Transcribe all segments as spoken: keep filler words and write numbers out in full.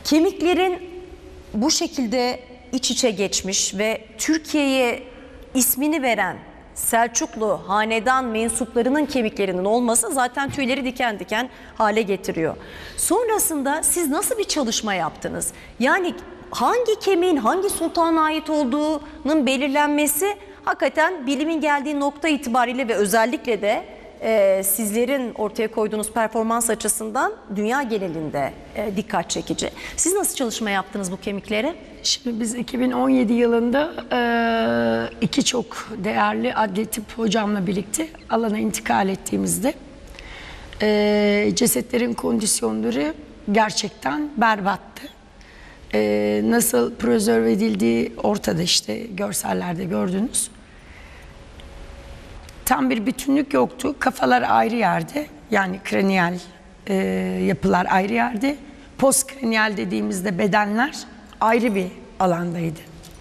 Kemiklerin bu şekilde iç içe geçmiş ve Türkiye'ye ismini veren Selçuklu hanedan mensuplarının kemiklerinin olması zaten tüyleri diken diken hale getiriyor. Sonrasında siz nasıl bir çalışma yaptınız? Yani hangi kemiğin hangi sultana ait olduğunun belirlenmesi hakikaten bilimin geldiği nokta itibariyle ve özellikle de e, sizlerin ortaya koyduğunuz performans açısından dünya genelinde e, dikkat çekici. Siz nasıl çalışma yaptınız bu kemiklere? Şimdi biz iki bin on yedi yılında e, iki çok değerli adli tıp hocamla birlikte alana intikal ettiğimizde e, cesetlerin kondisyonları gerçekten berbattı. E, nasıl prezerve edildiği ortada, işte görsellerde gördünüz. Tam bir bütünlük yoktu. Kafalar ayrı yerde, yani kraniyal e, yapılar ayrı yerde. Postkraniyal dediğimizde bedenler ayrı bir alandaydı.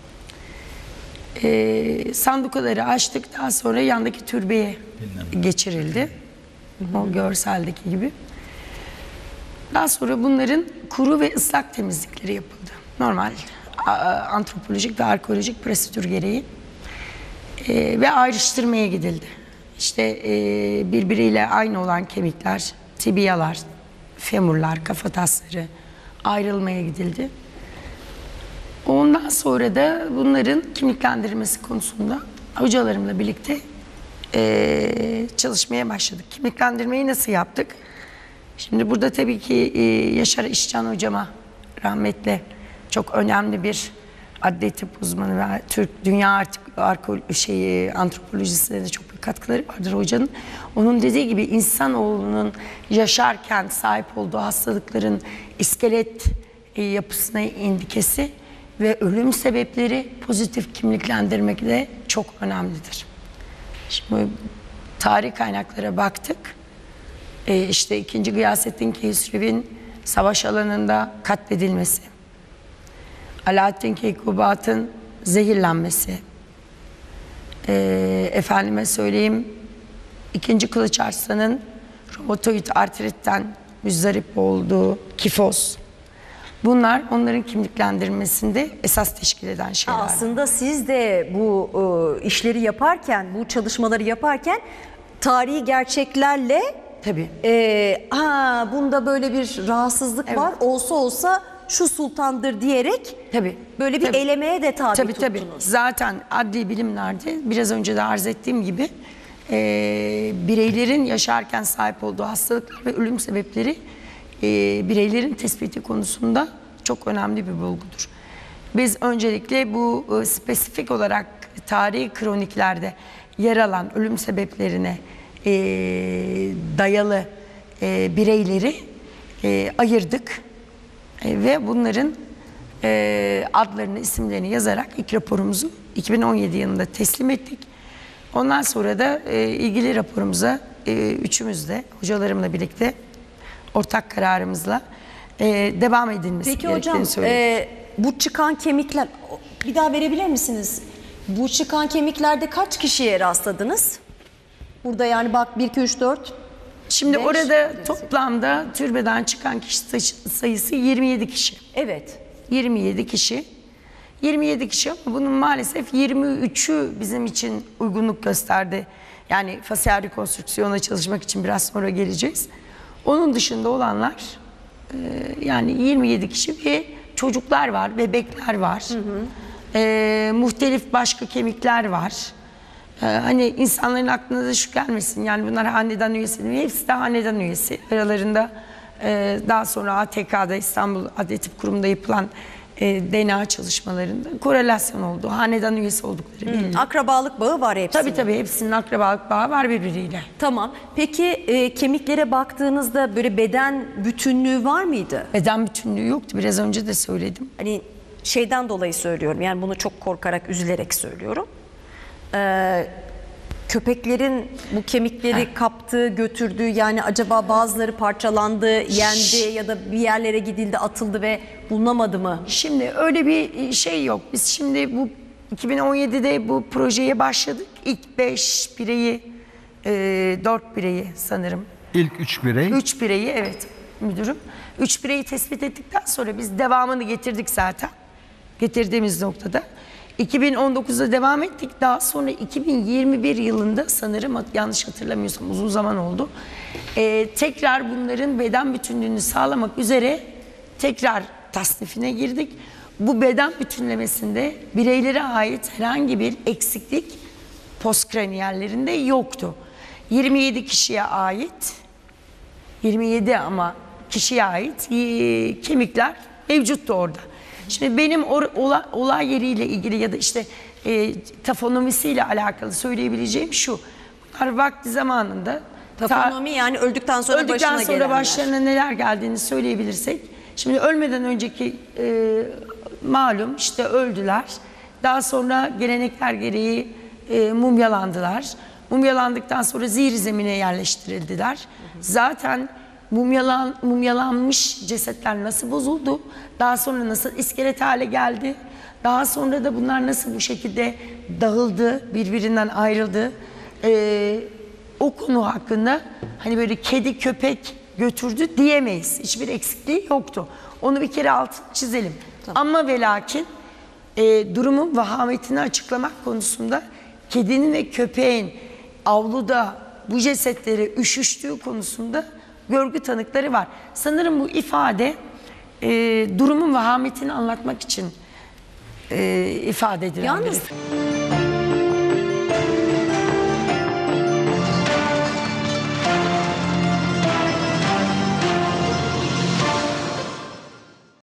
E, sandukaları açtık, daha sonra yandaki türbeye geçirildi. O görseldeki gibi. Daha sonra bunların kuru ve ıslak temizlikleri yapıldı. Normal antropolojik ve arkeolojik prosedür gereği. E, ve ayrıştırmaya gidildi. İşte e, birbiriyle aynı olan kemikler, tibiyalar, femurlar, kafatasları ayrılmaya gidildi. Ondan sonra da bunların kimliklendirilmesi konusunda hocalarımla birlikte e, çalışmaya başladık. Kimliklendirmeyi nasıl yaptık? Şimdi burada tabii ki e, Yaşar İşcan hocama rahmetle çok önemli bir adli tıp uzmanı ve Türk dünya artık şey, antropolojisine de çok bir katkıları vardır hocanın. Onun dediği gibi insanoğlunun yaşarken sahip olduğu hastalıkların iskelet e, yapısına indikesi ve ölüm sebepleri pozitif kimliklendirmek de çok önemlidir. Şimdi tarih kaynaklara baktık. E, işte ikinci. Gıyasettin Keyhüsrev'in savaş alanında katledilmesi, Alaaddin Keykubat'ın zehirlenmesi, e, efendime söyleyeyim ikinci. Kılıç Arslan'ın romatoid artritten müzdarip olduğu kifoz. Bunlar onların kimliklendirmesinde esas teşkil eden şeyler. Aslında siz de bu e, işleri yaparken, bu çalışmaları yaparken tarihi gerçeklerle tabii. E, ha, bunda böyle bir rahatsızlık evet. var, olsa olsa şu sultandır diyerek tabii. böyle bir tabii. elemeye de tabi tabii, tuttunuz. Tabii. Zaten adli bilimlerde biraz önce de arz ettiğim gibi e, bireylerin yaşarken sahip olduğu hastalıklar ve ölüm sebepleri e, bireylerin tespiti konusunda çok önemli bir bulgudur. Biz öncelikle bu e, spesifik olarak tarihi kroniklerde yer alan ölüm sebeplerine e, dayalı e, bireyleri e, ayırdık. E, ve bunların e, adlarını, isimlerini yazarak ilk raporumuzu iki bin on yedi yılında teslim ettik. Ondan sonra da e, ilgili raporumuza e, üçümüz de hocalarımla birlikte ortak kararımızla e, devam edilmesi Peki gerektiğini hocam, söyledik. E, bu çıkan kemikler, bir daha verebilir misiniz? Bu çıkan kemiklerde kaç kişiye rastladınız? Burada yani bak bir, iki, üç, dört... Şimdi beş, orada toplamda türbeden çıkan kişi sayısı yirmi yedi kişi. Evet. yirmi yedi kişi. yirmi yedi kişi ama bunun maalesef yirmi üçü bizim için uygunluk gösterdi. Yani fasyal rekonstrüksiyona çalışmak için biraz sonra geleceğiz. Onun dışında olanlar e, yani yirmi yedi kişi ve çocuklar var, bebekler var. Hı hı. E, muhtelif başka kemikler var. Ee, hani insanların aklına da şu gelmesin, yani bunlar hanedan üyesi değil mi? Hepsi de hanedan üyesi. Aralarında e, daha sonra A T K'da, İstanbul Adli Tıp Kurumu'nda yapılan e, D N A çalışmalarında korelasyon oldu. Hanedan üyesi oldukları biliniyor. Akrabalık bağı var hepsinin. Tabii tabii hepsinin akrabalık bağı var birbiriyle. Tamam. Peki e, kemiklere baktığınızda böyle beden bütünlüğü var mıydı? Beden bütünlüğü yoktu. Biraz önce de söyledim. Hani şeyden dolayı söylüyorum. Yani bunu çok korkarak, üzülerek söylüyorum. Ee, köpeklerin bu kemikleri ha. kaptığı, götürdüğü, yani acaba bazıları parçalandı, yendi ya da bir yerlere gidildi, atıldı ve bulunamadı mı? Şimdi öyle bir şey yok. Biz şimdi bu iki bin on yedide bu projeye başladık. İlk beş bireyi, dört bireyi sanırım. İlk üç birey? Üç bireyi, evet müdürüm. Üç bireyi tespit ettikten sonra biz devamını getirdik zaten. Getirdiğimiz noktada. iki bin on dokuzda devam ettik. Daha sonra iki bin yirmi bir yılında sanırım, yanlış hatırlamıyorsam uzun zaman oldu. Ee, tekrar bunların beden bütünlüğünü sağlamak üzere tekrar tasnifine girdik. Bu beden bütünlemesinde bireylere ait herhangi bir eksiklik postkraniyellerinde yoktu. yirmi yedi kişiye ait, yirmi yedi ama kişiye ait e, kemikler mevcuttu orada. Şimdi benim or, olay, olay yeriyle ilgili ya da işte e, tafonomisiyle alakalı söyleyebileceğim şu. Bunlar vakti zamanında Tafonomi ta, yani öldükten sonra öldükten başına sonra gelenler. başlarına neler geldiğini söyleyebilirsek. Şimdi ölmeden önceki e, malum işte öldüler. Daha sonra gelenekler gereği e, mumyalandılar. Mumyalandıktan sonra zihir zemine yerleştirildiler. Hı hı. Zaten mumyalan, mumyalanmış cesetler nasıl bozuldu? Daha sonra nasıl iskelet hale geldi? Daha sonra da bunlar nasıl bu şekilde dağıldı, birbirinden ayrıldı? Ee, o konu hakkında hani böyle kedi köpek götürdü diyemeyiz. Hiçbir eksikliği yoktu. Onu bir kere altını çizelim. Tamam. Ama ve lakin e, durumun vahametini açıklamak konusunda kedinin ve köpeğin avluda bu cesetleri üşüştüğü konusunda görgü tanıkları var. Sanırım bu ifade e, durumun vahametini anlatmak için e, ifade edilen Yalnız bir ifade.